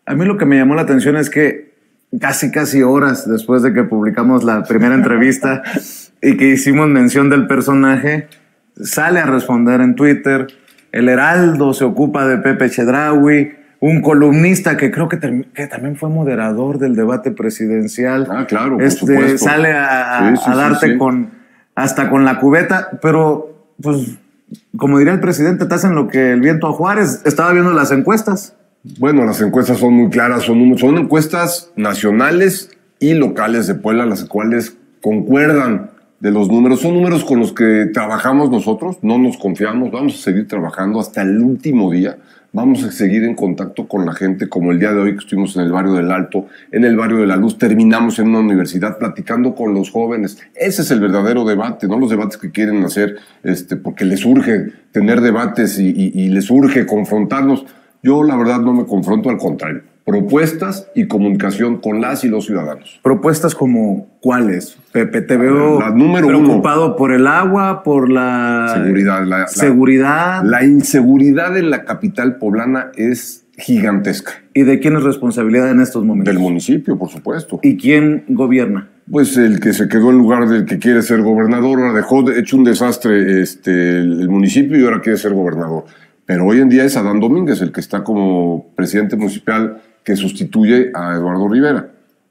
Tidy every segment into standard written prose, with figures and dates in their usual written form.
A mí lo que me llamó la atención es que casi horas después de que publicamos la primera entrevista y que hicimos mención del personaje, sale a responder en Twitter. El Heraldo se ocupa de Pepe Chedraui, un columnista que creo que también fue moderador del debate presidencial. Ah, claro, por supuesto. Sale a darte hasta con la cubeta, pero pues como diría el presidente, te hacen lo que el viento a Juárez. Estaba viendo las encuestas. Bueno, las encuestas son muy claras, son encuestas nacionales y locales de Puebla, las cuales concuerdan de los números. Son números con los que trabajamos nosotros, no nos confiamos, vamos a seguir trabajando hasta el último día. Vamos a seguir en contacto con la gente, como el día de hoy que estuvimos en el barrio del Alto, en el barrio de la Luz, terminamos en una universidad platicando con los jóvenes. Ese es el verdadero debate, no los debates que quieren hacer porque les urge tener debates y les urge confrontarnos. Yo, la verdad, no me confronto, al contrario. Propuestas y comunicación con las y los ciudadanos. ¿Propuestas como cuáles? Pepe, te veo número preocupado uno, por el agua, por la seguridad. La inseguridad en la capital poblana es gigantesca. ¿Y de quién es responsabilidad en estos momentos? Del municipio, por supuesto. ¿Y quién gobierna? Pues el que se quedó en lugar del que quiere ser gobernador, ahora dejó hecho un desastre el municipio y ahora quiere ser gobernador. Pero hoy en día es Adán Domínguez el que está como presidente municipal, que sustituye a Eduardo Rivera.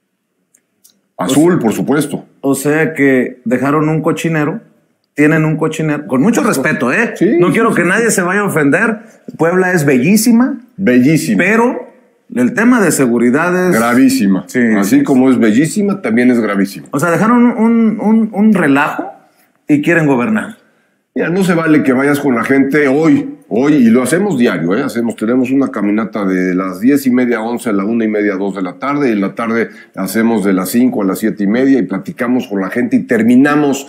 Azul, por supuesto. O sea que dejaron un cochinero, tienen un cochinero, con mucho respeto, ¿eh? Sí, no quiero que nadie se vaya a ofender. Puebla es bellísima. Bellísima. Pero el tema de seguridad es... gravísima. Sí, así como es bellísima, también es gravísima. O sea, dejaron un relajo y quieren gobernar. Mira, no se vale que vayas con la gente hoy, y lo hacemos diario, tenemos una caminata de las 10:30 a 11 a la 1:30, 2 de la tarde, y en la tarde hacemos de las 5 a las 7:30 y platicamos con la gente y terminamos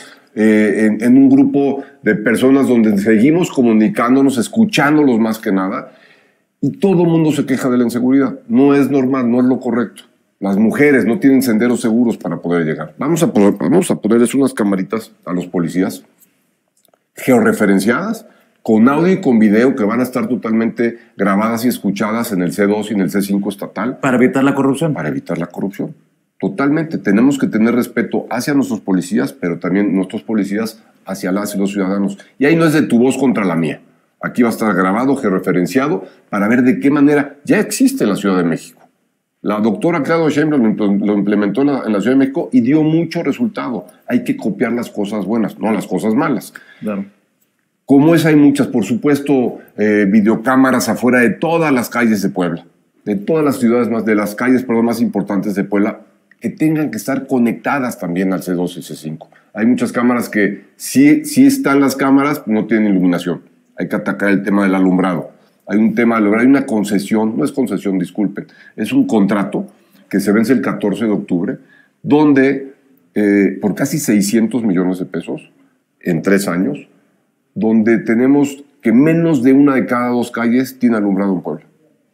en un grupo de personas donde seguimos comunicándonos, escuchándolos más que nada, y todo el mundo se queja de la inseguridad. No es normal, no es lo correcto. Las mujeres no tienen senderos seguros para poder llegar. Vamos a ponerles unas camaritas a los policías georreferenciadas, con audio y con video, que van a estar totalmente grabadas y escuchadas en el C2 y en el C5 estatal. ¿Para evitar la corrupción? Para evitar la corrupción. Totalmente. Tenemos que tener respeto hacia nuestros policías, pero también nuestros policías hacia las y los ciudadanos. Y ahí no es de tu voz contra la mía. Aquí va a estar grabado, georreferenciado, para ver de qué manera ya existe en la Ciudad de México. La doctora Claudia Sheinbaum lo implementó en la Ciudad de México y dio mucho resultado. Hay que copiar las cosas buenas, no las cosas malas. Claro. Como hay muchas, por supuesto, videocámaras afuera de todas las calles de Puebla, de todas las ciudades de las calles más importantes de Puebla, que tengan que estar conectadas también al C2 y C5. Hay muchas cámaras que sí están las cámaras, no tienen iluminación. Hay que atacar el tema del alumbrado. Hay un tema de hay una concesión, no es concesión, disculpen, es un contrato que se vence el 14 de octubre, donde por casi 600 millones de pesos en 3 años, donde tenemos que menos de una de cada 2 calles tiene alumbrado en Puebla.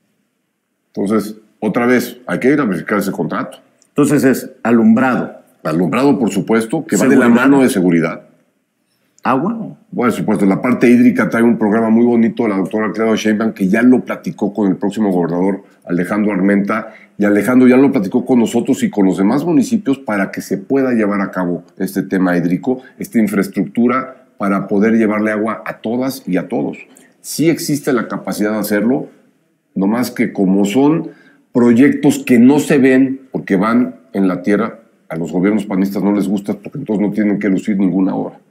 Entonces, otra vez, hay que ir a verificar ese contrato. Entonces es alumbrado. Alumbrado, por supuesto, que va de ¿Seguridad? la mano de seguridad. ¿Agua? Bueno, por supuesto, la parte hídrica trae un programa muy bonito de la doctora Claudia Sheinbaum, que ya lo platicó con el próximo gobernador Alejandro Armenta, y Alejandro ya lo platicó con nosotros y con los demás municipios para que se pueda llevar a cabo este tema hídrico, esta infraestructura para poder llevarle agua a todas y a todos. Sí existe la capacidad de hacerlo, nomás que como son proyectos que no se ven porque van en la tierra, a los gobiernos panistas no les gusta porque entonces no tienen que lucir ninguna obra.